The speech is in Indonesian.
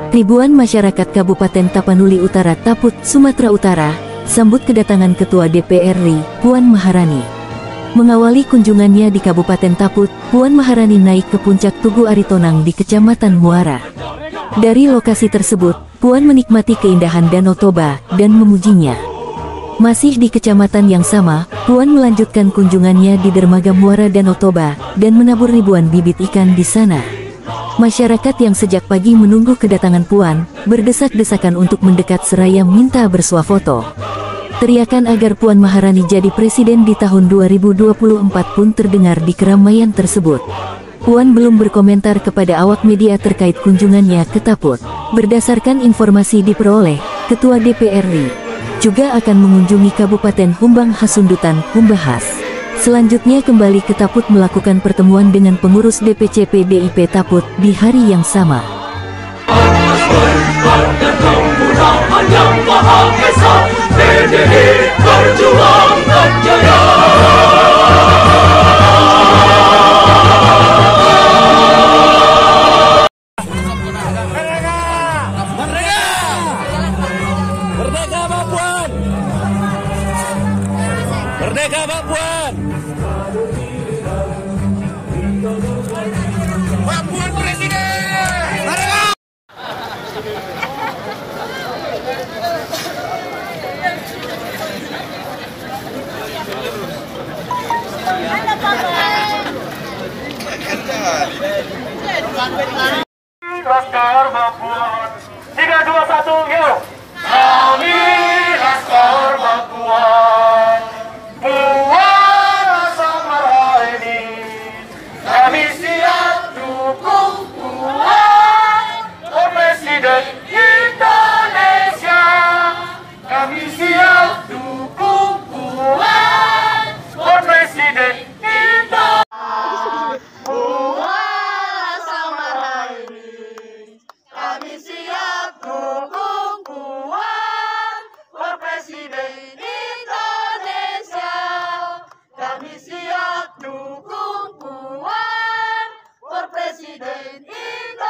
Ribuan masyarakat Kabupaten Tapanuli Utara Taput, Sumatera Utara, sambut kedatangan Ketua DPR RI, Puan Maharani. Mengawali kunjungannya di Kabupaten Taput, Puan Maharani naik ke puncak Tugu Aritonang di Kecamatan Muara. Dari lokasi tersebut, Puan menikmati keindahan Danau Toba dan memujinya. Masih di kecamatan yang sama, Puan melanjutkan kunjungannya di dermaga Muara Danau Toba dan menabur ribuan bibit ikan di sana. Masyarakat yang sejak pagi menunggu kedatangan Puan, berdesak-desakan untuk mendekat seraya minta bersuah foto. Teriakan agar Puan Maharani jadi presiden di tahun 2024 pun terdengar di keramaian tersebut. Puan belum berkomentar kepada awak media terkait kunjungannya ke Taput. Berdasarkan informasi diperoleh, Ketua DPR RI juga akan mengunjungi Kabupaten Humbang Hasundutan, Humbahas. Selanjutnya kembali ke Taput melakukan pertemuan dengan pengurus DPC PDIP Taput di hari yang sama. Merdeka Mbak Puan! Merdeka Mbak Puan! Mbak Puan Presiden! Merdeka! Laskar Mbak Puan 3, 2, 1, yuk! Kami Laskar Mbak Puan, Puan Maharani, kami siap dukung Puan, oh Presiden Indonesia. Kami siap dukung Puan, oh Presiden Indonesia. Puan Maharani, kami siap dukung Puan, oh Presiden Indonesia. Kami siap dukung Puan, oh Presiden Indonesia.